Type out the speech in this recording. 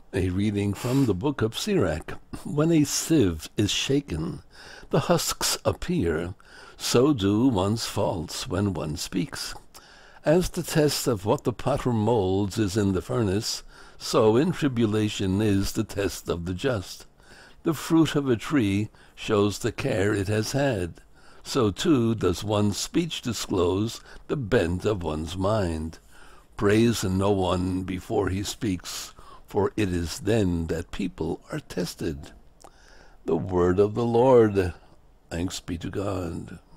A reading from the book of Sirach. When a sieve is shaken, the husks appear. So do one's faults when one speaks. As the test of what the potter molds is in the furnace, so in tribulation is the test of the just. The fruit of a tree shows the care it has had. So too does one's speech disclose the bent of one's mind. Praise no one before he speaks, for it is then that people are tested. The word of the Lord. Thanks be to God.